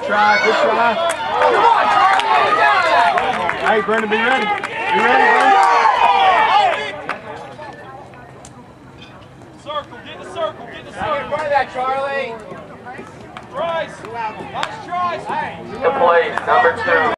try, good try. Come on, Charlie, get down there. Hey, Brendan, be ready. Be ready, Brendan. Circle, get in the circle, get in the circle. Get in front of that, Charlie. Trice. Nice tries. The play, number 2.